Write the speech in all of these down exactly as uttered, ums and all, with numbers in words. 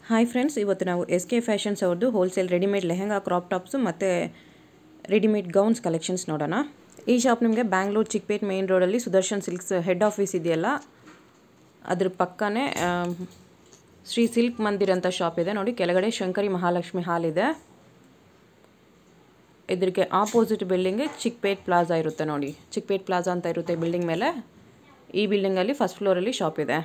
Hi friends, ಇವತ್ತು ನಾವು S K fashions ಅವ್ರದ್ದು wholesale readymade lehenga crop tops ಮತ್ತು ರೆಡಿಮೇಡ್ ಗೌನ್ಸ್ ಕಲೆಕ್ಷನ್ಸ್ ನೋಡೋಣ. ಈ ಶಾಪ್ ನಿಮಗೆ ಬ್ಯಾಂಗ್ಳೂರು ಚಿಕ್ಕಪೇಟ್ ಮೇನ್ ರೋಡಲ್ಲಿ ಸುದರ್ಶನ್ ಸಿಲ್ಕ್ಸ್ ಹೆಡ್ ಆಫೀಸ್ ಇದೆಯಲ್ಲ, ಅದ್ರ ಪಕ್ಕನೇ ಶ್ರೀ ಸಿಲ್ಕ್ ಮಂದಿರ್ ಅಂತ ಶಾಪ್ ಇದೆ ನೋಡಿ. ಕೆಳಗಡೆ ಶಂಕರಿ ಮಹಾಲಕ್ಷ್ಮಿ ಹಾಲ್ ಇದೆ. ಇದಕ್ಕೆ ಆಪೋಸಿಟ್ ಬಿಲ್ಡಿಂಗ್ ಚಿಕ್ಕಪೇಟ್ ಪ್ಲಾಜಾ ಇರುತ್ತೆ ನೋಡಿ. ಚಿಕ್ಕಪೇಟ್ ಪ್ಲಾಜಾ ಅಂತ ಇರುತ್ತೆ ಬಿಲ್ಡಿಂಗ್ ಮೇಲೆ. ಈ ಬಿಲ್ಡಿಂಗಲ್ಲಿ ಫಸ್ಟ್ ಫ್ಲೋರಲ್ಲಿ ಶಾಪ್ ಇದೆ.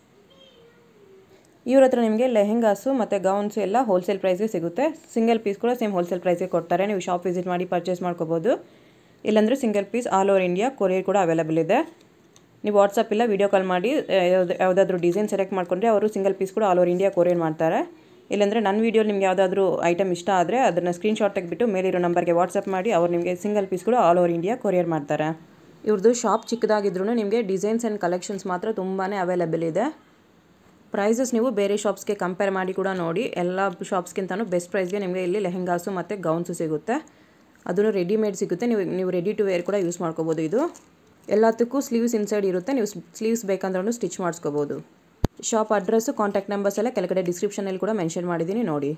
ಇವ್ರ ಹತ್ರ ನಿಮಗೆ ಲೆಹೆಂಗಾಸು ಮತ್ತು ಗೌನ್ಸು ಎಲ್ಲ ಹೋಲ್ಸೇಲ್ ಪ್ರೈಸ್ಗೆ ಸಿಗುತ್ತೆ. ಸಿಂಗಲ್ ಪೀಸ್ ಕೂಡ ಸೇಮ್ ಹೋಲ್ಸೇಲ್ ಪ್ರೈಸ್ಗೆ ಕೊಡ್ತಾರೆ. ನೀವು ಶಾಪ್ ವಿಸಿಟ್ ಮಾಡಿ ಪರ್ಚೇಸ್ ಮಾಡ್ಕೋಬೋದು. ಇಲ್ಲಾಂದರೆ single piece all over India courier ಕೂಡ ಅವೈಲೇಬಲ್ ಇದೆ. ನೀವು ವಾಟ್ಸಪ್ ಇಲ್ಲ ವಿಡಿಯೋ ಕಾಲ್ ಮಾಡಿ ಯಾವುದಾದ್ರೂ ಡಿಸೈನ್ ಸೆಲೆಕ್ಟ್ ಮಾಡಿಕೊಂಡ್ರೆ ಅವರು ಸಿಂಗಲ್ ಪೀಸ್ ಕೂಡ ಆಲ್ ಓವರ್ ಇಂಡಿಯಾ ಕೊರಿಯರ್ ಮಾಡ್ತಾರೆ. ಇಲ್ಲಾಂದರೆ ನನ್ನ ವೀಡಿಯೋ ನಿಮ್ಗೆ ಯಾವುದಾದ್ರೂ ಐಟಮ್ ಇಷ್ಟ ಆದರೆ ಅದನ್ನು ಸ್ಕ್ರೀನ್ಶಾಟ್ ತೆಗೆದುಬಿಟ್ಟು ಮೇಲಿರೋ ನಂಬರ್ಗೆ ವಾಟ್ಸಪ್ ಮಾಡಿ ಅವರು ನಿಮಗೆ ಸಿಂಗಲ್ ಪೀಸ್ ಕೂಡ ಆಲ್ ಓವರ್ ಇಂಡಿಯಾ ಕೊರಿಯರ್ ಮಾಡ್ತಾರೆ. ಇವ್ರದ್ದು ಶಾಪ್ ಚಿಕ್ಕದಾಗಿದ್ರೂ ನಿಮಗೆ ಡಿಸೈನ್ಸ್ ಆ್ಯಂಡ್ ಕಲೆಕ್ಷನ್ಸ್ ಮಾತ್ರ ತುಂಬಾ ಅವೈಲೇಬಲ್ ಇದೆ. ಪ್ರೈಸಸ್ ನೀವು ಬೇರೆ ಶಾಪ್ಸ್ಗೆ ಕಂಪೇರ್ ಮಾಡಿ ಕೂಡ ನೋಡಿ. ಎಲ್ಲ ಶಾಪ್ಸ್ಗಿಂತನೂ ಬೆಸ್ಟ್ ಪ್ರೈಸ್ಗೆ ನಿಮಗೆ ಇಲ್ಲಿ ಲೆಹೆಂಗಾಸು ಮತ್ತು ಗೌನ್ಸು ಸಿಗುತ್ತೆ. ಅದನ್ನು ರೆಡಿಮೇಡ್ ಸಿಗುತ್ತೆ. ನೀವು ನೀವು ರೆಡಿ ಟು ವೇರ್ ಕೂಡ ಯೂಸ್ ಮಾಡ್ಕೋಬೋದು. ಇದು ಎಲ್ಲದಕ್ಕೂ ಸ್ಲೀವ್ಸ್ ಇನ್ಸೈಡ್ ಇರುತ್ತೆ. ನೀವು ಸ್ಲೀವ್ಸ್ ಬೇಕಂದ್ರೂ ಸ್ಟಿಚ್ ಮಾಡಿಸ್ಕೋಬೋದು. ಶಾಪ್ ಅಡ್ರೆಸ್ಸು ಕಾಂಟ್ಯಾಕ್ಟ್ ನಂಬರ್ಸ್ ಎಲ್ಲ ಕೆಳಗಡೆ ಡಿಸ್ಕ್ರಿಪ್ಷನಲ್ಲಿ ಕೂಡ ಮೆನ್ಷನ್ ಮಾಡಿದ್ದೀನಿ ನೋಡಿ.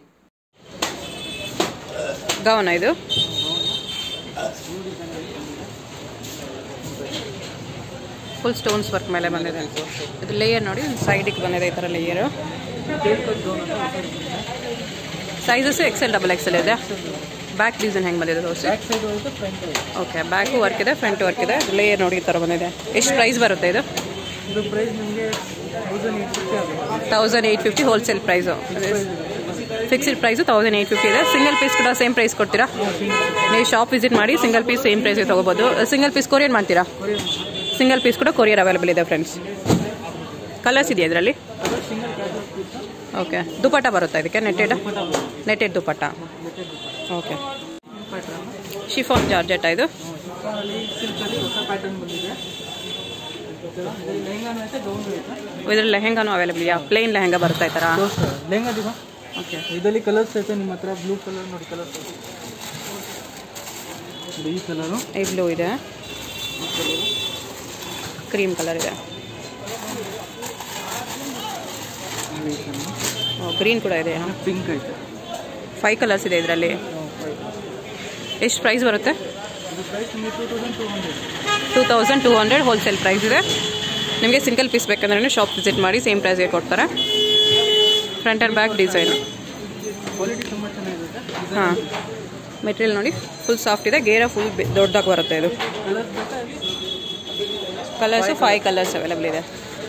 ಗೌನ ಇದು ಫುಲ್ ಸ್ಟೋನ್ಸ್ ವರ್ಕ್ ಮೇಲೆ ಬಂದಿದೆ. ಇದು ಲೇಯರ್ ನೋಡಿ, ಸೈಡಿಗೆ ಬಂದಿದೆ ಈ ಥರ layer. Sizes XL double XL ಇದೆ. ಬ್ಯಾಕ್ ಡಿಸೈನ್ ಹೆಂಗೆ ಬಂದಿದೆ ದೋಸೆ? ಓಕೆ, ಬ್ಯಾಕು ವರ್ಕ್ ಇದೆ, ಫ್ರಂಟ್ ವರ್ಕ್ ಇದೆ. ಲೇಯರ್ ನೋಡಿ ಈ ಥರ ಬಂದಿದೆ. ಎಷ್ಟು ಪ್ರೈಸ್ ಬರುತ್ತೆ ಇದು? Thousand eight fifty wholesale price. Fixed price thousand eight fifty ಇದೆ. ಸಿಂಗಲ್ ಪೀಸ್ ಕೂಡ ಸೇಮ್ ಪ್ರೈಸ್ ಕೊಡ್ತೀರಾ? ನೀವು ಶಾಪ್ ವಿಸಿಟ್ ಮಾಡಿ ಸಿಂಗಲ್ ಪೀಸ್ ಸೇಮ್ ಪ್ರೈಸ್ಗೆ ತೊಗೋಬೋದು. ಸಿಂಗಲ್ ಪೀಸ್ ಕೊರಿಯರ್ ಮಾಡ್ತೀರಾ? ಸಿಂಗಲ್ ಪೀಸ್ ಕೂಡ ಕೊರಿಯರ್ ಅವೈಲೇಬಲ್ ಇದೆ ಫ್ರೆಂಡ್ಸ್. ಕಲರ್ಸ್ ಇದೆಯಾ ಇದರಲ್ಲಿ? ಓಕೆ, ದುಪಟ್ಟ ಬರುತ್ತಾ ಇದಕ್ಕೆ? Netted netted dupatta. Okay, chiffon georgette ಇದು. ಇದರಲ್ಲಿ ಲೆಹೆಂಗಾನು ಅವೈಲೇಬಲ್ ಇದೆಯಾ? ಪ್ಲೇನ್ ಲೆಹೆಂಗಾ ಬರುತ್ತಾ ಈ ಥರ? ಓಕೆ, ಇದರಲ್ಲಿ ಕಲರ್ಸ್ ಐತೆ ನಿಮ್ಮ ಹತ್ರ. ಬ್ಲೂ ಕಲರ್ ನೋಡಿ, ಕಲರ್ ಈ ಕಲರು, ಈ ಬ್ಲೂ ಇದೆ, ಕ್ರೀಮ್ ಕಲರ್ ಇದೆ, ಗ್ರೀನ್ ಕೂಡ ಇದೆ, ಪಿಂಕ್ ಐತೆ. ಫೈವ್ ಕಲರ್ಸ್ ಇದೆ ಇದರಲ್ಲಿ. ಎಷ್ಟು ಪ್ರೈಸ್ ಬರುತ್ತೆ? Two thousand two hundred wholesale price ಇದೆ. ನಿಮಗೆ ಸಿಂಗಲ್ ಪೀಸ್ ಬೇಕಂದ್ರೆ ಶಾಪ್ ವಿಸಿಟ್ ಮಾಡಿ ಸೇಮ್ ಪ್ರೈಸ್ಗೆ ಕೊಡ್ತಾರೆ. Front and back design. ಹಾಂ, ಮೆಟೀರಿಯಲ್ ನೋಡಿ ಫುಲ್ ಸಾಫ್ಟ್ ಇದೆ. ಗೇರ ಫುಲ್ ದೊಡ್ಡದಾಗಿ ಬರುತ್ತೆ ಇದು. ಕಲರ್ಸು ಫೈವ್ ಕಲರ್ಸ್ ಅವೈಲೇಬಲ್ ಇದೆ.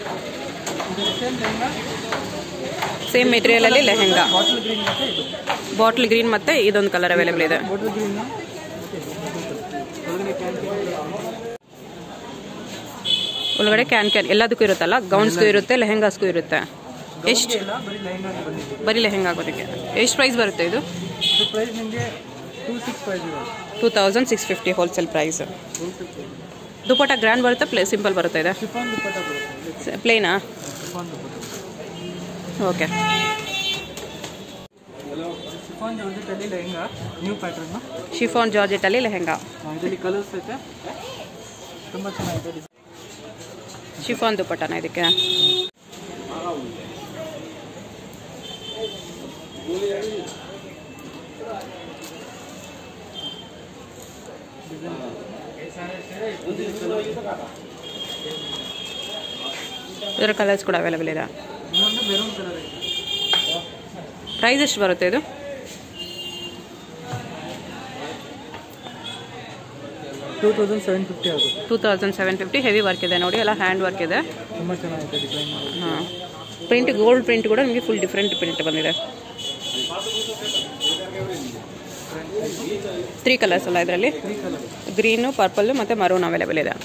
ಸೇಮ್ ಮೆಟೀರಿಯಲಲ್ಲಿ ಲೆಹೆಂಗಾ. ಬಾಟ್ಲ್ ಗ್ರೀನ್ ಮತ್ತು ಇದೊಂದು ಕಲರ್ ಅವೈಲೇಬಲ್ ಇದೆ. ಒಳಗಡೆ ಕ್ಯಾನ್ ಕ್ಯಾನ್ ಎಲ್ಲದಕ್ಕೂ ಇರುತ್ತಲ್ಲ, ಗೌನ್ಸ್ಗೂ ಇರುತ್ತೆ, ಲೆಹೆಂಗಾಸ್ಗೂ ಇರುತ್ತೆ. ಎಷ್ಟು? ಬರೀ ಲೆಹೆಂಗಾ ಆಗೋದಕ್ಕೆ ಎಷ್ಟು ಪ್ರೈಸ್ ಬರುತ್ತೆ ಇದು? Two thousand six fifty wholesale price. Dupatta grand ಬರುತ್ತೆ, ಪ್ಲೇ ಸಿಂಪಲ್ ಬರುತ್ತೆ ಇದೆ? ಪ್ಲೇನಾ? ಓಕೆ, ಶಿಫಾನ್ ಜಾರ್ಜೆಟಲ್ಲಿ ಲೆಹೆಂಗಾ. ಶಿಫಾನ್ ದುಪಟ್ಟನ ಇದಕ್ಕೆ? ಇದರ ಕಲರ್ಸ್ ಕೂಡ ಅವೈಲೇಬಲ್ ಇದೆ. ಪ್ರೈಸ್ ಎಷ್ಟು ಬರುತ್ತೆ ಇದು? ಟೂ ತೌಸಂಡ್ ಸೆವೆನ್ ಫಿಫ್ಟಿ ಆಗುತ್ತೆ. Two thousand seven fifty heavy work ಇದೆ ನೋಡಿ, ಎಲ್ಲ ಹ್ಯಾಂಡ್ ವರ್ಕ್ ಇದೆ. ತುಂಬ ಚೆನ್ನಾಗಿದೆ ಡಿಸೈನ್. ಹಾಂ, ಪ್ರಿಂಟ್ ಗೋಲ್ಡ್ ಪ್ರಿಂಟ್ ಕೂಡ ನಿಮಗೆ ಫುಲ್ ಡಿಫ್ರೆಂಟ್ ಪ್ರಿಂಟ್ ಬಂದಿದೆ. ತ್ರೀ ಕಲರ್ಸ್ ಅಲ್ಲ ಇದರಲ್ಲಿ? ಗ್ರೀನು, ಪರ್ಪಲ್ಲು ಮತ್ತು ಮರೂನ್ ಅವೈಲೇಬಲ್ ಇದೆ.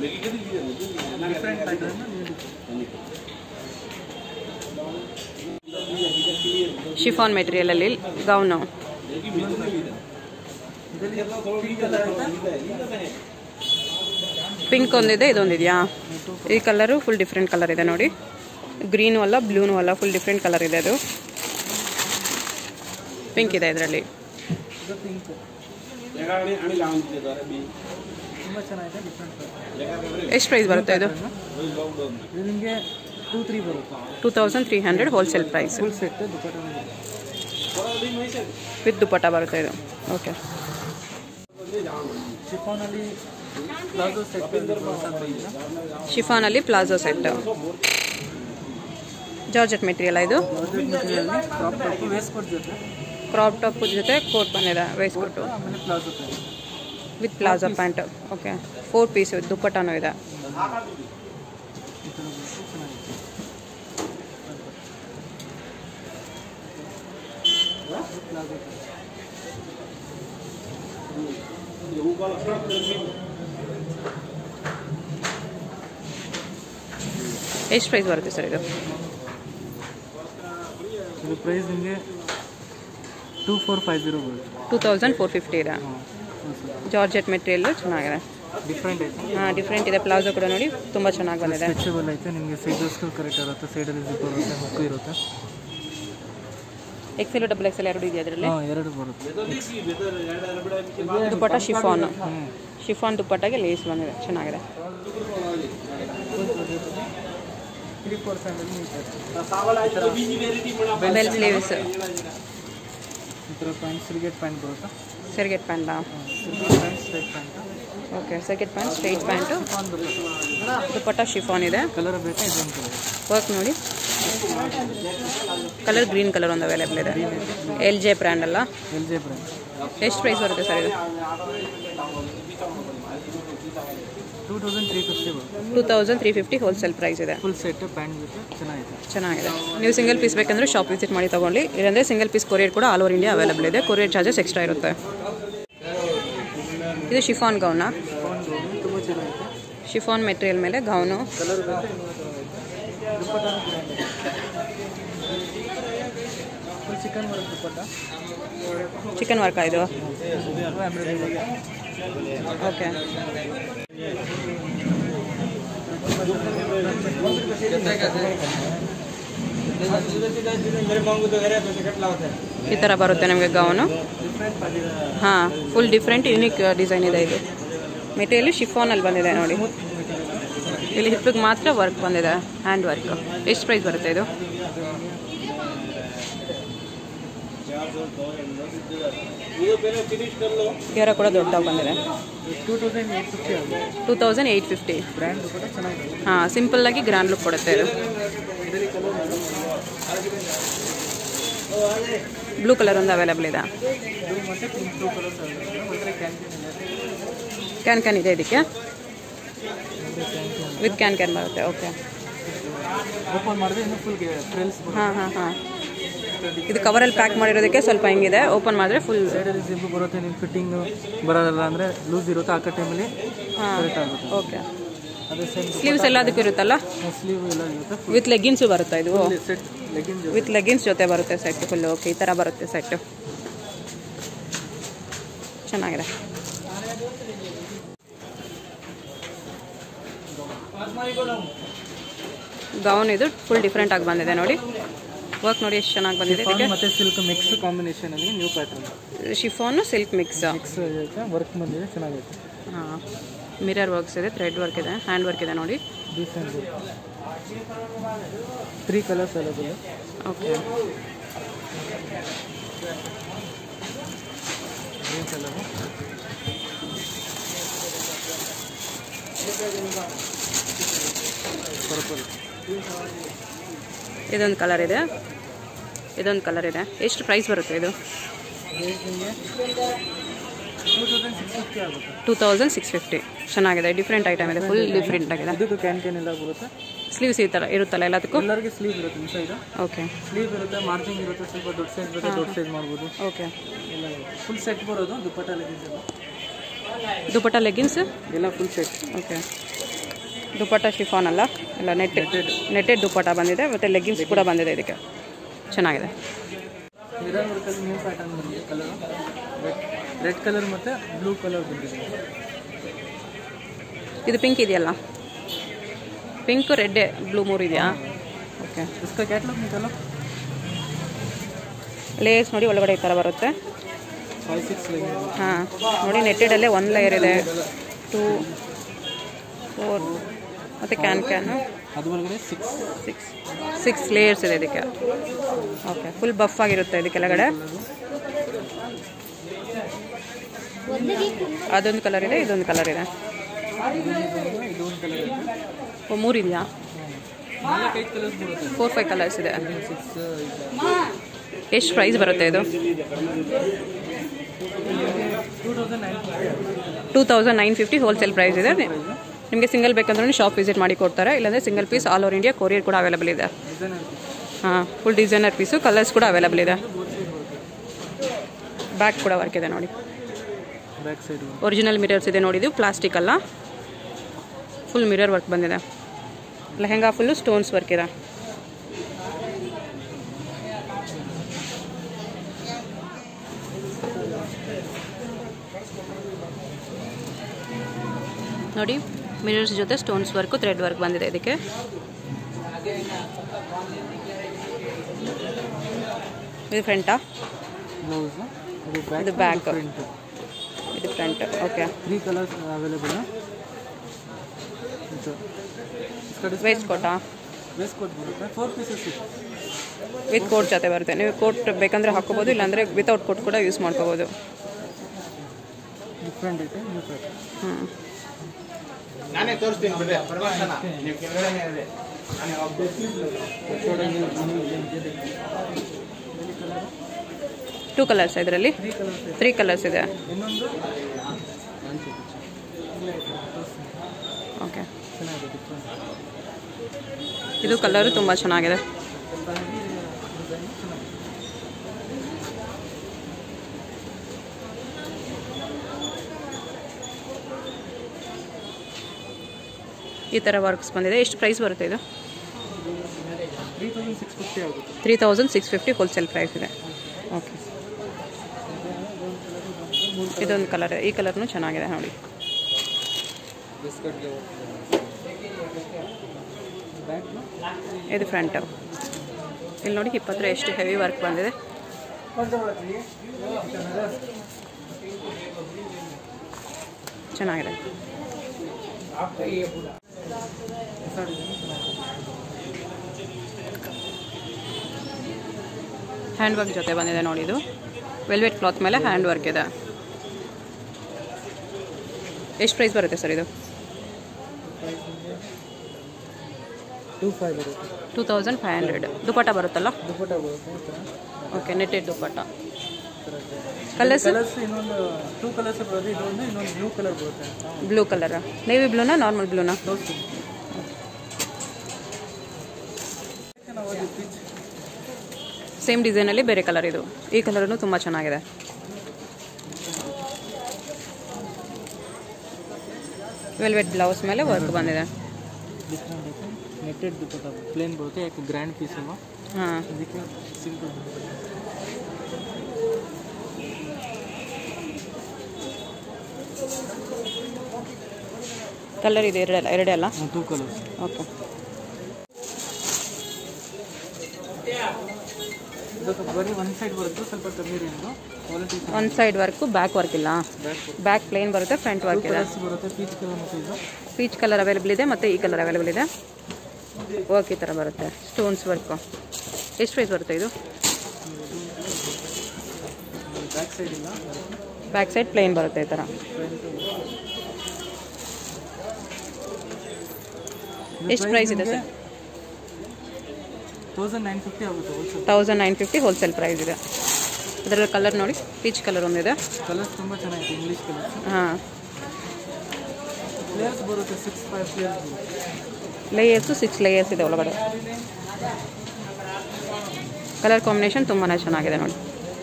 ಶಿಫಾನ್ ಮೆಟೀರಿಯಲಲ್ಲಿ ಗೌನು. ಪಿಂಕ್ ಒಂದಿದೆ, ಇದೊಂದಿದೆಯಾ? ಈ ಕಲರು ಫುಲ್ ಡಿಫ್ರೆಂಟ್ ಕಲರ್ ಇದೆ ನೋಡಿ. ಗ್ರೀನು ಅಲ್ಲ, ಬ್ಲೂನು ಅಲ್ಲ, ಫುಲ್ ಡಿಫ್ರೆಂಟ್ ಕಲರ್ ಇದೆ. ಅದು ಪಿಂಕ್ ಇದೆ ಇದರಲ್ಲಿ. ತುಂಬ ಚೆನ್ನಾಗಿದೆ, ಡಿಫ್ರೆಂಟ್. ಎಷ್ಟು ಪ್ರೈಸ್ ಬರುತ್ತೆ ಇದು? ನಿಮಗೆ ಟೂ ತ್ರೀ ಬರುತ್ತೆ. Two thousand three hundred wholesale price. Full set dupatta with dupatta ಬರುತ್ತೆ ಇದು. ಓಕೆ. ಶಿಫಾನಲ್ಲಿ ಪ್ಲಾಜೋ ಸೆಟ್. ಶಿಫಾನಲ್ಲಿ ಪ್ಲಾಜೋ ಸೆಟ್. ಜಾರ್ಜೆಟ್ ಮೆಟೀರಿಯಲ್ ಇದು. ಕ್ರಾಪ್ ಟಾಪ್ ವೇಸ್ಟ್ ಕೋಟ್ ಜೊತೆ ಕ್ರಾಪ್ ಟಾಪ್ ಜೊತೆ ಕೋಟ್ ಬಂದಿದೆ ವೇಸ್ಟ್ ಕೋಟು ಆಮೇಲೆ palazzo pant with palazzo pant. Okay. Four piece with ದುಪ್ಪಟ್ಟನೂ ಇದೆ. ಎಷ್ಟು ಪ್ರೈಸ್ ಬರುತ್ತೆ ಸರ್ ಇದು? ಇದು ಪ್ರೈಸ್ ನಿಮಗೆ ಟೂ ಫೋರ್ ಫೈವ್ ಜೀರೋ ಬರುತ್ತೆ. ಟೂ ತೌಸಂಡ್ ಫೋರ್ ಫಿಫ್ಟಿ ಇದೆ. ಜಾರ್ಜೆಟ್ ಮೆಟೀರಿಯಲ್ ಚೆನ್ನಾಗಿದೆ. ಡಿಫ್ರೆಂಟ್ ಐತೆ. ಹಾಂ, ಡಿಫ್ರೆಂಟ್ ಇದೆ. ಪ್ಲಾಜೋ ಕೂಡ ನೋಡಿ ತುಂಬ ಚೆನ್ನಾಗಿ ಬಂದಿದೆ. ಸ್ಟ್ರೆಚಬಲ್ ಐತೆ. ನಿಮಗೆ ಸೈಜಸ್ಗೂ ಕರೆಕ್ಟ್ ಇರುತ್ತೆ. ಸೈಡಲ್ಲಿ ಜಿಪ್ ಬರುತ್ತೆ, ಹುಕ್ಕು ಇರುತ್ತೆ. ಎಕ್ಸೆಲ್ ಡಬಲ್ ಎಕ್ಸೆಲ್ ಎರಡು ಇದೆಯಾ ಅದರಲ್ಲಿ? ಹಾಂ, ಎರಡು ಬರುತ್ತೆ. ದುಪ್ಪಟ್ಟ ಶಿಫಾನ್. ಶಿಫಾನ್ ದುಪ್ಪಟ್ಟಾಗೆ ಲೇಸ್ ಬಂದಿದೆ, ಚೆನ್ನಾಗಿದೆ. Three four five bell sleeves. ಈ ಥರ ಪ್ಯಾಂಟ್ ಸಿರ್ಗೆಟ್ ಪ್ಯಾಂಟ್ ಬರುತ್ತೆ. ಸೆರ್ಗೆಟ್ ಪ್ಯಾಂಟಾ? Pant straight pant. Okay. Cigarette pant, straight pant, dupatta chiffon ಇದೆ. ಕಲರ್ ಬೇಕಾ? ಇದೊಂದು ಕಲರ್. ವರ್ಕ್ ನೋಡಿ. ಕಲರ್ ಗ್ರೀನ್ ಕಲರ್ ಒಂದು ಅವೈಲೇಬಲ್ ಇದೆ. ಎಲ್ ಜೆ ಬ್ರ್ಯಾಂಡ್ ಅಲ್ಲ? L J brand. ಎಷ್ಟು ಪ್ರೈಸ್ ಬರುತ್ತೆ ಸರ್ ಇದು? ಟೂ ತೌಸಂಡ್ ತ್ರೀ ಫಿಫ್ಟಿ ಬರುತ್ತೆ. Two thousand three fifty wholesale price ಇದೆ. ಫುಲ್ ಸೆಟ್ ಪ್ಯಾಂಟ್ ಜೊತೆ ಚೆನ್ನಾಗಿದೆ. ಚೆನ್ನಾಗಿದೆ. ನೀವು ಸಿಂಗಲ್ ಪೀಸ್ ಬೇಕಂದ್ರೆ ಶಾಪ್ ವಿಸಿಟ್ ಮಾಡಿ ತೊಗೊಳ್ಳಿ. ಇಲ್ಲಾಂದರೆ ಸಿಂಗಲ್ ಪೀಸ್ ಕೊರಿಯರ್ ಕೂಡ ಆಲ್ ಓವರ್ ಇಂಡಿಯಾ ಅವೈಲೇಬಲ್ ಇದೆ. ಕೊರಿಯರ್ ಚಾರ್ಜಸ್ ಎಕ್ಸ್ಟ್ರಾ ಇರುತ್ತೆ. ಇದು ಶಿಫಾನ್ ಗೌನಾ? ತುಂಬ ಚೆನ್ನಾಗಿದೆ. ಶಿಫಾನ್ ಮೆಟೀರಿಯಲ್ ಮೇಲೆ ಗೌನು. ಕಲರ್ ಬೇಕು. Full chikan work dupatta. ಚಿಕನ್ ವರ್ಕಾ ಇದು? ಓಕೆ. ಈ ಥರ ಬರುತ್ತೆ ನಿಮಗೆ ಗೌನು. ಹಾಂ, ಫುಲ್ ಡಿಫ್ರೆಂಟ್ ಯುನೀಕ್ ಡಿಸೈನ್ ಇದೆ. ಇದು ಮೆಟೀರಿಯಲ್ ಶಿಫಾನಲ್ಲಿ ಬಂದಿದೆ ನೋಡಿ. ಇಲ್ಲಿ ಹಿಪ್ಪಿಗೆ ಮಾತ್ರ ವರ್ಕ್ ಬಂದಿದೆ, ಹ್ಯಾಂಡ್ ವರ್ಕ್. ಎಷ್ಟು ಪ್ರೈಸ್ ಬರುತ್ತೆ ಇದು? ಗೆರ ಕೂಡ ದೊಡ್ಡದಾಗಿ ಬಂದಿದೆ. Two thousand eight fifty. ಹಾಂ, ಸಿಂಪಲ್ಲಾಗಿ ಗ್ರ್ಯಾಂಡ್ ಲುಕ್ ಕೊಡುತ್ತೆ ಇದು. ಬ್ಲೂ ಕಲರ್ ಒಂದು ಅವೈಲೇಬಲ್ ಇದೆ. ಕ್ಯಾನ್ ಕ್ಯಾನ್ ಇದೆ ಇದಕ್ಕೆ? ವಿತ್ ಕ್ಯಾನ್ ಕ್ಯಾನ್ ಬರುತ್ತೆ. ಓಕೆ. ಹಾಂ ಹಾಂ ಹಾಂ. ಇದು ಕವರಲ್ಲಿ ಪ್ಯಾಕ್ ಮಾಡಿರೋದಕ್ಕೆ ಸ್ವಲ್ಪ ಹಿಂಗಿದೆ. ಓಪನ್ ಮಾಡಿದ್ರೆ ಫುಲ್ ಸೈಡಲ್ಲಿ ಜಿಪ್ ಬರುತ್ತೆ. ನಿಮ್ಮ ಫಿಟ್ಟಿಂಗ್ ಬರೋದಲ್ಲ ಅಂದರೆ ಲೂಸ್ ಇರುತ್ತೆ. ಆ ಟೈಮಲ್ಲಿ ಕರೆಕ್ಟ್ ಆಗುತ್ತೆ. ಓಕೆ. ಅದೇ ಸೇಮ್ ಸ್ಲೀವ್ಸ್ ಎಲ್ಲದಕ್ಕೂ ಇರುತ್ತಲ್ಲ? ಸ್ಲೀವ್ ಎಲ್ಲ ಇರುತ್ತೆ. ವಿತ್ ಲೆಗ್ಗಿನ್ಸು ಬರುತ್ತಾ ಇದು? ಸೆಟ್ ಲೆಗ್ಗಿನ್ಸ್ ವಿತ್ ಲೆಗ್ಗಿನ್ಸ್ ಜೊತೆ ಬರುತ್ತೆ ಸೆಟ್ ಫುಲ್. ಓಕೆ. ಈ ಥರ ಬರುತ್ತೆ ಸೆಟ್ಟು. ಚೆನ್ನಾಗಿದೆ. ಗೌನ್ ಇದು ಫುಲ್ ಡಿಫ್ರೆಂಟ್ ಆಗಿ ಬಂದಿದೆ ನೋಡಿ. ವರ್ಕ್ ನೋಡಿ ಎಷ್ಟು ಚೆನ್ನಾಗಿ ಬಂದಿದೆ. ಇದಕ್ಕೆ ಮತ್ತೆ ಸಿಲ್ಕ್ ಮಿಕ್ಸ್ ಕಾಂಬಿನೇಷನ್ ಅಲ್ಲಿ new pattern. Chiffon silk mix mix ಐತೆ. ವರ್ಕ್ ಬಂದಿದೆ, ಚೆನ್ನಾಗೈತೆ. ಹಾಂ, ಮಿರರ್ ವರ್ಕ್ಸ್ ಇದೆ, ಥ್ರೆಡ್ ವರ್ಕ್ ಇದೆ, ಹ್ಯಾಂಡ್ ವರ್ಕ್ ಇದೆ ನೋಡಿ. Decent. Three colours available. Okay. Green colour, purple. ಇದೊಂದು ಕಲರ್ ಇದೆ, ಇದೊಂದು ಕಲರ್ ಇದೆ. ಎಷ್ಟು ಪ್ರೈಸ್ ಬರುತ್ತೆ ಇದು? Two thousand six fifty. ಚೆನ್ನಾಗಿದೆ, ಡಿಫ್ರೆಂಟ್ ಐಟಮ್ ಇದೆ, ಫುಲ್ ಡಿಫ್ರೆಂಟ್ ಆಗಿದೆ. ಇದಕ್ಕೂ ಕ್ಯಾನ್ ಕ್ಯಾನ್ ಎಲ್ಲ ಬರುತ್ತೆ. ಸ್ಲೀವ್ಸ್ ಈ ಥರ ಇರುತ್ತಲ್ಲ ಎಲ್ಲದಕ್ಕೂ? ಎಲ್ಲರಿಗೆ ಸ್ಲೀವ್ ಇರುತ್ತೆ ಇನ್ಸೈಡ್. ಓಕೆ. ಸ್ಲೀವ್ ಇರುತ್ತೆ, ಮಾರ್ಜಿಂಗ್ ಇರುತ್ತೆ, ಸ್ವಲ್ಪ ದೊಡ್ಡ ಸೈಜ್ ಬೇಕಾದ್ರೆ ದೊಡ್ಡ ಸೈಜ್ ಮಾಡ್ಬೋದು. ಓಕೆ. ಎಲ್ಲ ಫುಲ್ ಸೆಟ್ ಬರೋದು. ದುಪ್ಪಟ್ಟ ಲೆಗಿನ್ಸ್ ಎಲ್ಲ, ದುಪ್ಪಟ್ಟ ಲೆಗಿನ್ಸ್ ಎಲ್ಲ full set. Okay. Dupatta chiffon ಅಲ್ಲ, ಎಲ್ಲ ನೆಟ್ಟೆಡ್ ನೆಟ್ಟೆಡ್ ದುಪ್ಪಟ್ಟ ಬಂದಿದೆ, ಮತ್ತು ಲೆಗಿನ್ಸ್ ಕೂಡ ಬಂದಿದೆ ಇದಕ್ಕೆ. ಚೆನ್ನಾಗಿದೆ. ಮಿರರ್ ವರ್ಕಲ್ಲಿ ನ್ಯೂ ಪ್ಯಾಟರ್ನ್ ಬಂದಿದೆ. ಕಲರ್ ರೆಡ್ ರೆಡ್ ಕಲರ್ ಮತ್ತು ಬ್ಲೂ ಕಲರ್ ಬಂದಿದೆ. ಇದು ಪಿಂಕ್ ಇದೆಯಲ್ಲ, ಪಿಂಕ್ ರೆಡ್ ಬ್ಲೂ ಮೂರು ಇದೆಯಾ? ಓಕೆ. इसका कैटलॉग निकालो. ಲೇಯರ್ಸ್ ನೋಡಿ ಒಳಗಡೆ ಈ ಥರ ಬರುತ್ತೆ. Five six layer. ಹಾಂ ನೋಡಿ, ನೆಟ್ಟೆಡಲ್ಲೇ ಒಂದು ಲೇಯರ್ ಇದೆ, ಟೂ ಫೋರ್ ಮತ್ತು ಕ್ಯಾನ್ ಕ್ಯಾನು ಅದು ಒಳಗಡೆ ಸಿಕ್ಸ್ ಸಿಕ್ಸ್ ಸಿಕ್ಸ್ ಲೇಯರ್ಸ್ ಇದೆ ಇದಕ್ಕೆ. ಓಕೆ, ಫುಲ್ ಬಫ್ ಆಗಿರುತ್ತೆ ಇದು ಕೆಳಗಡೆ. ಅದೊಂದು ಕಲರ್ ಇದೆ, ಇದೊಂದು ಕಲರ್ ಇದೆ. ಇದೊಂದು ಕಲರ್ ಇದೆ. ಓ, ಮೂರಿದೆಯಾ? ನಾಲ್ಕೈದು ಕಲರ್ಸ್ ಬರುತ್ತೆ. ಫೋರ್ ಫೈವ್ ಕಲರ್ಸ್ ಇದೆ. ಸಿಕ್ಸ್ ಎಷ್ಟು ಪ್ರೈಸ್ ಬರುತ್ತೆ ಇದು? Two thousand nine two thousand nine fifty wholesale price ಇದೆ. ನಿಮಗೆ ಸಿಂಗಲ್ ಬೇಕಂದ್ರೂ ಶಾಪ್ ವಿಸಿಟ್ ಮಾಡಿ ಕೊಡ್ತಾರೆ, ಇಲ್ಲಾಂದರೆ single piece all over India courier ಕೂಡ ಅವೈಲೇಬಲ್ ಇದೆ. ಹಾಂ, ಫುಲ್ ಡಿಸೈನರ್ ಪೀಸು, ಕಲರ್ಸ್ ಕೂಡ ಅವೈಲೇಬಲ್ ಇದೆ. ಬ್ಯಾಕ್ ಕೂಡ ವರ್ಕ್ ಇದೆ ನೋಡಿ. ಬ್ಯಾಕ್ ಸೈಡ್ ಒರಿಜಿನಲ್ ಮಿರರ್ಸ್ ಇದೆ ನೋಡಿ. ಇದು ಪ್ಲಾಸ್ಟಿಕ್ ಅಲ್ಲ, ಫುಲ್ ಮಿರರ್ ವರ್ಕ್ ಬಂದಿದೆ. ಲೆಹೆಂಗಾ ಫುಲ್ಲು ಸ್ಟೋನ್ಸ್ ವರ್ಕ್ ಇದೆ. ನೋಡಿ, ಮಿರರ್ಸ್ ಜೊತೆ ಸ್ಟೋನ್ಸ್ ವರ್ಕು, ಥ್ರೆಡ್ ವರ್ಕ್ ಬಂದಿದೆ ಇದಕ್ಕೆ. ಇದು ಫ್ರಂಟಾ? ಬ್ಲೌಸ್. ಇದು ಬ್ಯಾಕ್, ಇದು front. Okay, three colours available. Waist ಕೋಟಾ? ವೇಸ್ಟ್ ಕೋಟ್ ಬರುತ್ತೆ. ಫೋರ್ ಪೀಸಸ್ ವಿತ್ ಕೋಟ್ ಜೊತೆ ಬರುತ್ತೆ. ನೀವು ಕೋಟ್ ಬೇಕಂದರೆ ಹಾಕೋಬೋದು, ಇಲ್ಲಾಂದರೆ ವಿತೌಟ್ ಕೋಟ್ ಕೂಡ ಯೂಸ್ ಮಾಡ್ಕೋಬೋದು. ಡಿಫ್ರೆಂಟ್ ಐತೆ. ಹ್ಞೂ, ನಾನೇ ತೋರಿಸ್ತೀನಿ ಬಿಡ್ರಿ, ಪರವಾಗಿಲ್ಲ ನೀವು ಕೆಳಗಡೆ ಇದೆ. ಟೂ ಕಲರ್ಸ್ ಇದರಲ್ಲಿ, ತ್ರೀ ಕಲರ್ಸ್ ಇದೆ. ಇನ್ನೊಂದು ಓಕೆ, ಚೆನ್ನಾಗಿದೆ, ಡಿಫ್ರೆಂಟ್. ಇದು ಕಲರು ತುಂಬ ಚೆನ್ನಾಗಿದೆ. ಈ ಥರ ವರ್ಕ್ಸ್ ಬಂದಿದೆ. ಎಷ್ಟು ಪ್ರೈಸ್ ಬರುತ್ತೆ ಇದು? ತ್ರೀ ತೌಸಂಡ್ ಸಿಕ್ಸ್ ಫಿಫ್ಟಿ ಆಗುತ್ತೆ. Three thousand six fifty wholesale price ಇದೆ. ಓಕೆ, ಇದೊಂದು ಕಲರ್, ಈ ಕಲರ್ನು ಚೆನ್ನಾಗಿದೆ ನೋಡಿ. ಇದು ಫ್ರಂಟ್. ಇಲ್ಲಿ ನೋಡಿ, ಇಪ್ಪತ್ತರ ಎಷ್ಟು ಹೆವಿ ವರ್ಕ್ ಬಂದಿದೆ. ಚೆನ್ನಾಗಿದೆ. ಹ್ಯಾಂಡ್ ವರ್ಕ್ ಜೊತೆ ಬಂದಿದೆ ನೋಡಿ. ಇದು ವೆಲ್ವೆಟ್ ಕ್ಲಾತ್ ಮೇಲೆ ಹ್ಯಾಂಡ್ ವರ್ಕ್ ಇದೆ. ಎಷ್ಟು ಪ್ರೈಸ್ ಬರುತ್ತೆ ಸರ್ ಇದು? ಟೂ ಫೈವ್ ಬರುತ್ತೆ. Two thousand five hundred. Dupatta ಬರುತ್ತಲ್ಲ? ದುಪಟ್ಟ ಬರುತ್ತೆ. Okay, netted dupatta. Colours? Colours ಇನ್ನೊಂದು ಟೂ ಕಲರ್ಸ್ ಬರುತ್ತೆ. ಇದೊಂದು ಇನ್ನೊಂದು ಬ್ಲೂ ಕಲರ್ ಬರುತ್ತೆ. Blue colour. ನೇವಿ ಬ್ಲೂನಾ ನಾರ್ಮಲ್ ಬ್ಲೂನಾ? ಸೇಮ್ ಡಿಸೈನಲ್ಲಿ ಬೇರೆ ಕಲರ್. ಇದು ಈ ಕಲರ್ನು ತುಂಬ ಚೆನ್ನಾಗಿದೆ. ವೆಲ್ವೆಟ್ ಬ್ಲೌಸ್ ಮೇಲೆ ವರ್ಕ್ ಬಂದಿದೆ. ನೆಟ್ಟೆಡ್ ದುಪಟ್ಟ ಪ್ಲೇನ್ ಬರುತ್ತೆ, ಯಾಕೆ ಗ್ರ್ಯಾಂಡ್ ಪೀಸ್ ಅಲ್ವಾ? ಹಾಂ, ಅದಕ್ಕೆ ಸಿಂಪಲ್. ಕಲರ್ ಇದೆ ಎರಡಲ್ಲ ಎರಡೇ ಅಲ್ಲ? Two colours. ಓಕೆ, ಇದಕ್ಕೆ ಬರೀ ಒನ್ ಸೈಡ್ ಬರುತ್ತೆ, ಸ್ವಲ್ಪ ಕಮ್ಮಿ range. Quality one side work, back work ಇಲ್ಲ. ಬ್ಯಾಕ್ ಪ್ಲೇನ್ ಬರುತ್ತೆ, ಫ್ರಂಟ್ ವರ್ಕ್ ಇದೆ. ಬರುತ್ತೆ. ಪೀಚ್ ಕಲರ್ ಮತ್ತು ಇದು ಪೀಚ್ ಕಲರ್ ಅವೈಲೇಬಲ್ ಇದೆ, ಮತ್ತು ಈ ಕಲರ್ ಅವೈಲೇಬಲ್ ಇದೆ. ವರ್ಕ್ ಈ ಥರ ಬರುತ್ತೆ, ಸ್ಟೋನ್ಸ್ ವರ್ಕು. ಎಷ್ಟು ಪ್ರೈಸ್ ಬರುತ್ತೆ ಇದು? ಬ್ಯಾಕ್ ಸೈಡ್ ಇಲ್ಲ, ಬ್ಯಾಕ್ ಸೈಡ್ ಪ್ಲೇನ್ ಬರುತ್ತೆ ಈ ಥರ. ಎಷ್ಟು ಪ್ರೈಸ್ ಇದೆ ಸರ್? ತೌಸಂಡ್ ನೈನ್ ಫಿಫ್ಟಿ ಆಗುತ್ತೆ wholesale. Thousand nine fifty wholesale price ಇದೆ. ಅದರಲ್ಲಿ ಕಲರ್ ನೋಡಿ, ಪೀಚ್ ಕಲರ್ ಒಂದಿದೆ. ಕಲರ್ಸ್ ತುಂಬ ಚೆನ್ನಾಗಿದೆ, ಇಂಗ್ಲೀಷ್ ಕಲರ್. ಹಾಂ, ಪ್ಲೇಯರ್ಸ್ ಬರುತ್ತೆ, six five players. Layers six layers ಇದೆ ಒಳಗಡೆ. ಕಲರ್ ಕಾಂಬಿನೇಷನ್ ತುಂಬಾ ಚೆನ್ನಾಗಿದೆ ನೋಡಿ.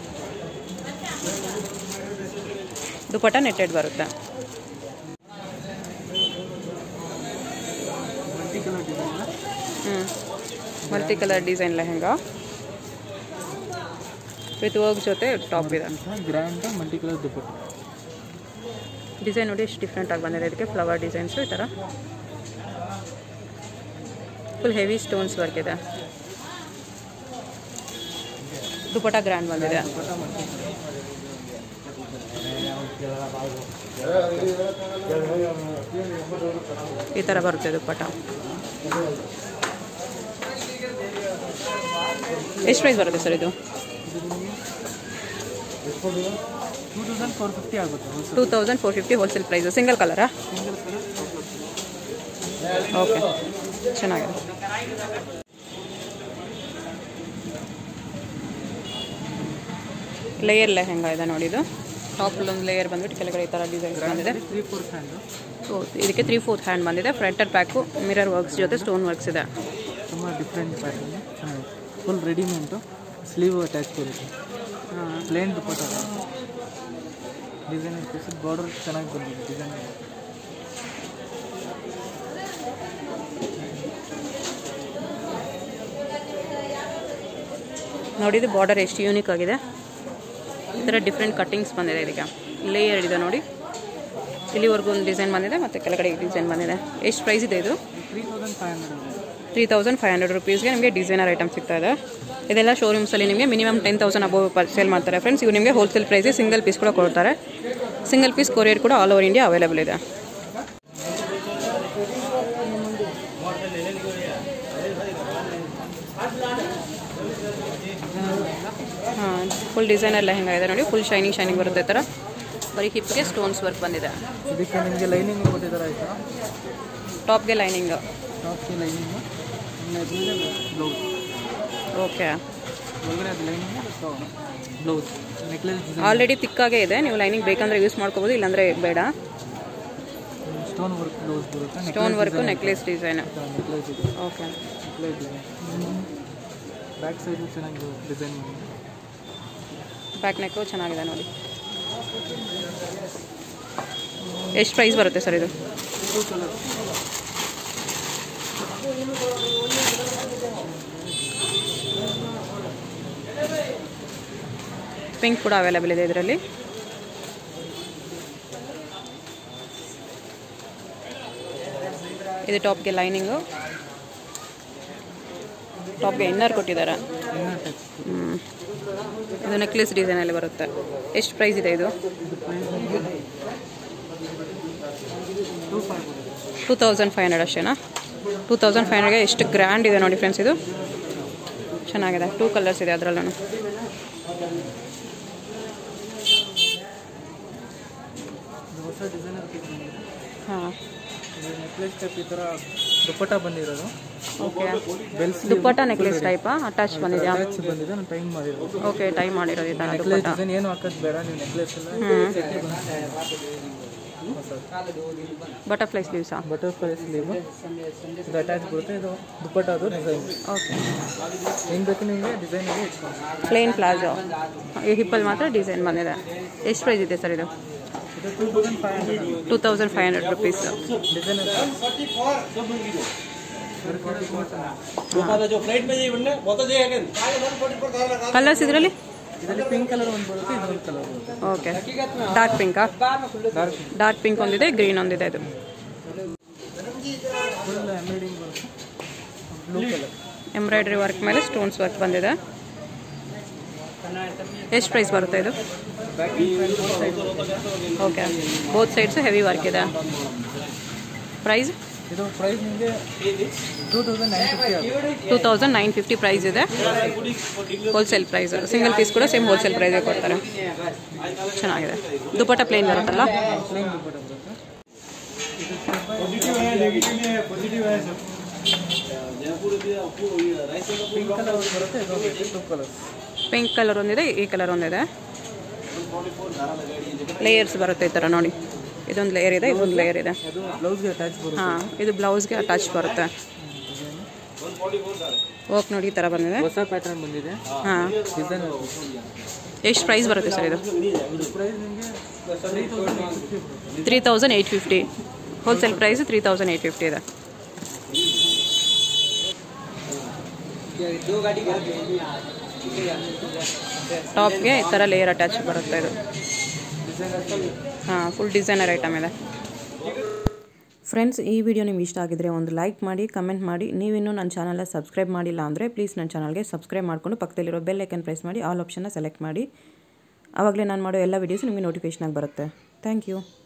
ದುಪಟ್ಟ ನೆಟ್ಟೆಡ್ ಬರುತ್ತೆ. Multi colour design. ಹ್ಞೂ, multi colour design lehenga with work ಜೊತೆ ಟಾಪ್ ಇದೆ. Grand multi colour dupatta. Design ನೋಡಿ ಎಷ್ಟು ಡಿಫ್ರೆಂಟಾಗಿ ಬಂದಿದೆ. ಇದಕ್ಕೆ ಫ್ಲವರ್ ಡಿಸೈನ್ಸು ಈ ಥರ ಫುಲ್ ಹೆವಿ ಸ್ಟೋನ್ಸ್ ವರ್ಕ್ ಇದೆ. ದುಪಟ್ಟ ಗ್ರ್ಯಾಂಡ್ ಬಂದಿದೆ. ಈ ಥರ ಬರುತ್ತೆ ದುಪ್ಪಟ್ಟ. ಎಷ್ಟು ಪ್ರೈಸ್ ಬರುತ್ತೆ ಸರ್ ಇದು? ಟೂ ತೌಸಂಡ್ ಫೋರ್ ಫಿಫ್ಟಿ ಆಗುತ್ತೆ. Two thousand four fifty wholesale price. Single ಕಲರಾ? ಓಕೆ, ಚೆನ್ನಾಗಿದೆ. ಲೇಯರ್ ಲೆಹೆಂಗಾ ಇದೆ ನೋಡಿ. ಇದು ಟಾಪ್ ಒಂದು ಲೇಯರ್ ಬಂದ್ಬಿಟ್ಟು ಕೆಳಗಡೆ ಈ ಥರ ಡಿಸೈನ್ಸ್ ಬಂದಿದೆ. Three fourth hand. ಸೊ ಇದಕ್ಕೆ ತ್ರೀ ಫೋರ್ತ್ ಹ್ಯಾಂಡ್ ಬಂದಿದೆ. ಫ್ರಂಟರ್ ಪ್ಯಾಕು ಮಿರರ್ ವರ್ಕ್ಸ್ ಜೊತೆ ಸ್ಟೋನ್ ವರ್ಕ್ಸ್ ಇದೆ. ತುಂಬ ಡಿಫ್ರೆಂಟ್ ಪ್ಯಾಟರ್ನ್, ಚೆನ್ನಾಗಿದೆ. ಫುಲ್ ರೆಡಿಮೇಡು, ಸ್ಲೀವ್ ಅಟ್ಯಾಚ್ ಬರುತ್ತೆ. Plain dupatta design piece, border ಚೆನ್ನಾಗಿ ಬಂದಿದೆ ಡಿಸೈನ್. ನೋಡಿದ್ದು ಬಾರ್ಡರ್ ಎಷ್ಟು ಯೂನಿಕ್ ಆಗಿದೆ. ಈ ಥರ ಡಿಫ್ರೆಂಟ್ ಕಟ್ಟಿಂಗ್ಸ್ ಬಂದಿದೆ. ಇದಕ್ಕೆ ಲೇಯರ್ ಇದೆ ನೋಡಿ. ಇಲ್ಲಿವರೆಗೂ ಒಂದು ಡಿಸೈನ್ ಬಂದಿದೆ ಮತ್ತು ಕೆಳಗಡೆ ಡಿಸೈನ್ ಬಂದಿದೆ. ಎಷ್ಟು ಪ್ರೈಸ್ ಇದೆ ಇದು? Three thousand five hundred three thousand five hundred ರುಪೀಸ್ಗೆ ನಿಮಗೆ ಡಿಸೈನರ್ ಐಟಮ್ ಸಿಗ್ತಾ ಇದೆ. ಇದೆಲ್ಲ ಶೋರೂಮ್ಸಲ್ಲಿ ನಿಮಗೆ minimum ten thousand above sale ಮಾಡ್ತಾರೆ ಫ್ರೆಂಡ್ಸ್. ಇವು ನಿಮಗೆ ಹೋಲ್ಸೇಲ್ ಪ್ರೈಸಿಗೆ ಸಿಂಗಲ್ ಪೀಸ್ ಕೂಡ ಕೊಡ್ತಾರೆ. ಸಿಂಗಲ್ ಪೀಸ್ ಕೊರಿಯರ್ ಕೂಡ ಆಲ್ ಓವರ್ ಇಂಡಿಯಾ ಅವೈಲೇಬಲ್ ಇದೆ. ಹಾಂ, ಫುಲ್ ಡಿಸೈನರ್ ಲೆಹೆಂಗಾ ಇದೆ ನೋಡಿ. ಫುಲ್ ಶೈನಿಂಗ್ ಶೈನಿಂಗ್ ಬರುತ್ತೆ. ಈ ಥರ ಬರೀ ಹಿಪ್ಗೆ ಸ್ಟೋನ್ಸ್ ವರ್ಕ್ ಬಂದಿದೆ. ಇದಕ್ಕೆ ನಿಮಗೆ ಲೈನಿಂಗ್ ಕೊಟ್ಟಿದ್ದಾರೆ ಆಯಿತಾ? ಟಾಪ್ಗೆ ಲೈನಿಂಗ್, ಟಾಪ್ಗೆ ಲೈನಿಂಗು, ಬ್ಲೌಸ್. ಓಕೆ, ಒಳಗಡೆ ಅದು ಲೈನಿಂಗು, ಬ್ಲೌಸ್, ನೆಕ್ಲೆಸ್ ಆಲ್ರೆಡಿ ತಿಕ್ಕಾಗೇ ಇದೆ. ನೀವು ಲೈನಿಂಗ್ ಬೇಕಂದ್ರೆ ಯೂಸ್ ಮಾಡ್ಕೋಬೋದು, ಇಲ್ಲಾಂದರೆ ಬೇಡ. ಸ್ಟೋನ್ ವರ್ಕ್ ಬ್ಲೌಸ್ ಬರುತ್ತೆ. Stone work, necklace design. Necklace ಇದೆ. ಓಕೆ, ನೆಕ್ಲೆಸ್ ಬ್ಯಾಕ್ ಸೈಡು ಚೆನ್ನಾಗಿ ಡಿಸೈನ್. ಬ್ಯಾಕ್ ನೆಕ್ಕು ಚೆನ್ನಾಗಿದೆ ನೋಡಿ. ಎಷ್ಟು ಪ್ರೈಸ್ ಬರುತ್ತೆ ಸರ್ ಇದು? Two colour. ಪಿಂಕ್ ಕೂಡ ಅವೈಲೇಬಲ್ ಇದೆ ಇದರಲ್ಲಿ. ಇದು ಟಾಪ್ಗೆ ಲೈನಿಂಗು, ಟಾಪ್ಗೆ ಇನ್ನರ್ ಕೊಟ್ಟಿದ್ದಾರೆ. ಹ್ಞೂ, ಇದು ನೆಕ್ಲೆಸ್ ಡಿಸೈನಲ್ಲಿ ಬರುತ್ತೆ. ಎಷ್ಟು ಪ್ರೈಸ್ ಇದೆ ಇದು? ಟೂ ತೌಸಂಡ್ ಫೈವ್ ಹಂಡ್ರೆಡ್ ಅಷ್ಟೇನಾ? ಟೂ ತೌಸಂಡ್ ಫೈವ್ ಹಂಡ್ರೆಡ್ಗೆ ಎಷ್ಟು ಗ್ರ್ಯಾಂಡ್ ಇದೆ ನೋಡಿ ಫ್ರೆಂಡ್ಸ್. ಇದು ಚೆನ್ನಾಗಿದೆ. ಟೂ ಕಲರ್ಸ್ ಇದೆ ಅದರಲ್ಲೂ. ಹೊಸ ಡಿಸೈನರ್ ಹಾಂ, ನೆಕ್ಲೆಸ್ ಟೈಪ್ ಈ ಥರ ದುಪ್ಪಟ್ಟ ಬಂದಿರೋದು. ಓಕೆ, ಬೆಲ್ಸ್ ದುಪ್ಪಟ್ಟ ನೆಕ್ಲೆಸ್ ಟೈಪಾ ಅಟ್ಯಾಚ್ ಬಂದಿದೆಯಾ? ಅಟ್ಯಾಚ್ ಬಂದಿದೆ. ನಾನು ಟೈಮ್ ಮಾಡಿರೋದು. ಓಕೆ, ಟೈ ಮಾಡಿರೋದು ಈ ಥರ ನೆಕ್ಲೆಸ್ ದುಪ್ಪಟ್ಟ. ಡಿಸೈನ್ ಏನು ಹಾಕೋದು ಬೇಡ, ನೀವು ನೆಕ್ಲೆಸ್ ಎಲ್ಲ ಬಟರ್ಫ್ಲೈ ಸ್ಲೀವ್ಸಾ? ಬಟರ್ಫ್ಲೈ ಸ್ಲೀವ್ ಇದು ಅಟ್ಯಾಚ್ ಬರುತ್ತೆ. ಇದು ದುಪ್ಪಟ್ಟ, ಅದು ಡಿಸೈನ್. ಓಕೆ, ಹೆಂಗೆ ಬೇಕು ನಿಮಗೆ ಡಿಸೈನಿಗೆ ಇಟ್ಕೊಂಡು. ಪ್ಲೇನ್ ಪ್ಲಾಜೋ, ಈ ಹಿಪ್ಪಲ್ಲಿ ಮಾತ್ರ ಡಿಸೈನ್ ಬಂದಿದೆ. ಎಷ್ಟು ಪ್ರೈಸ್ ಇದೆ ಸರ್ ಇದು? ಇದು two thousand five hundred two thousand five hundred rupees. Design. Colours ಇದರಲ್ಲಿ? ಇದರಲ್ಲಿ ಪಿಂಕ್ ಕಲರ್ ಒಂದು ಬರುತ್ತೆ, ಇದು ಒಂದು ಕಲರ್ ಬರುತ್ತೆ. ಓಕೆ, ಡಾರ್ಕ್ ಪಿಂಕಾ? ಡಾರ್ಕ್ ಪಿಂಕ್ ಒಂದಿದೆ, ಗ್ರೀನ್ ಒಂದಿದೆ. ಇದು ಫುಲ್ ಎಂಬ್ರಾಯ್ಡಿಂಗ್ ಬರುತ್ತೆ. ಬ್ಲೂ ಕಲರ್ ಎಂಬ್ರಾಯ್ಡ್ರಿ ವರ್ಕ್ ಮೇಲೆ ಸ್ಟೋನ್ಸ್ ವರ್ಕ್ ಬಂದಿದೆ. ಎಷ್ಟು ಪ್ರೈಸ್ ಬರುತ್ತೆ ಇದು? Okay, both sides heavy work ಇದೆ. ಪ್ರೈಸ್? ಇದು ಪ್ರೈಸ್ ನಿಮಗೆ ಟೂ ತೌಸಂಡ್ ನೈನ್ ಫಿಫ್ಟಿ ಆಗುತ್ತೆ. Two thousand nine fifty price ಇದೆ. Wholesale price. ಸಿಂಗಲ್ ಪೀಸ್ ಕೂಡ ಸೇಮ್ ಹೋಲ್ಸೇಲ್ ಪ್ರೈಸೇ ಕೊಡ್ತಾರೆ. ಚೆನ್ನಾಗಿದೆ. ದುಪ್ಪಟ್ಟ ಪ್ಲೇನ್ ಬರುತ್ತಲ್ಲ? ಪ್ಲೇನ್ ದುಪ್ಪಟ್ಟ ಬರುತ್ತೆ. ಪಿಂಕ್ ಕಲರ್ ಬರುತ್ತೆ, ಇದು ಟೂ ಕಲರ್. ಪಿಂಕ್ ಕಲರ್ ಒಂದಿದೆ, ಈ ಕಲರ್ ಒಂದಿದೆ. ಲೇಯರ್ಸ್ ಬರುತ್ತೆ ಈ ಥರ ನೋಡಿ. ಇದೊಂದು ಲೇಯರ್ ಇದೆ, ಇದೊಂದು ಲೇಯರ್ ಇದೆ. ಅದು ಬ್ಲೌಸ್ಗೆ ಅಟ್ಯಾಚ್ ಬರುತ್ತೆ. ಹಾಂ, ಇದು ಬ್ಲೌಸ್ಗೆ ಅಟ್ಯಾಚ್ ಬರುತ್ತೆ. ವರ್ಕ್ ನೋಡಿ ಈ ಥರ ಬಂದಿದೆ. ಹೊಸ ಪ್ಯಾಟರ್ನ್ ಬಂದಿದೆ. ಹಾಂ, ಡಿಸೈನ್. ಎಷ್ಟು ಪ್ರೈಸ್ ಬರುತ್ತೆ ಸರ್ ಇದು? ಪ್ರೈಸ್ ನಿಮಗೆ three thousand eight fifty. Wholesale price three thousand eight fifty ಇದೆ. ಟಾಪ್ಗೆ ಈ ಥರ ಲೇಯರ್ ಅಟ್ಯಾಚ್ ಬರುತ್ತೆ ಇದು. ಹಾಂ, ಫುಲ್ ಡಿಸೈನರ್ ಐಟಮ್ ಇದೆ. ಫ್ರೆಂಡ್ಸ್, ಈ ವಿಡಿಯೋ ನಿಮ್ಗೆ ಇಷ್ಟ ಆಗಿದ್ರೆ ಒಂದು ಲೈಕ್ ಮಾಡಿ, ಕಮೆಂಟ್ ಮಾಡಿ. ನೀವಿನ್ನೂ ನನ್ನ ಚಾನಲ್ನ ಸಬ್ಸ್ಕ್ರೈಬ್ ಮಾಡಿಲ್ಲ ಅಂದರೆ ಪ್ಲೀಸ್ ನನ್ನ ಚಾನಲ್ಗೆ ಸಬ್ಸ್ಕ್ರೈಬ್ ಮಾಡಿಕೊಂಡು ಪಕ್ಕದಲ್ಲಿರೋ ಬೆಲ್ ಐಕನ್ ಪ್ರೆಸ್ ಮಾಡಿ ಆಲ್ ಆಪ್ಷನ್ನ ಸೆಲೆಕ್ಟ್ ಮಾಡಿ. ಆವಾಗಲೇ ನಾನು ಮಾಡೋ ಎಲ್ಲ ವೀಡಿಯೋಸ್ ನಿಮಗೆ ನೋಟಿಫಿಕೇಷನ್ ಆಗಿ ಬರುತ್ತೆ. Thank you.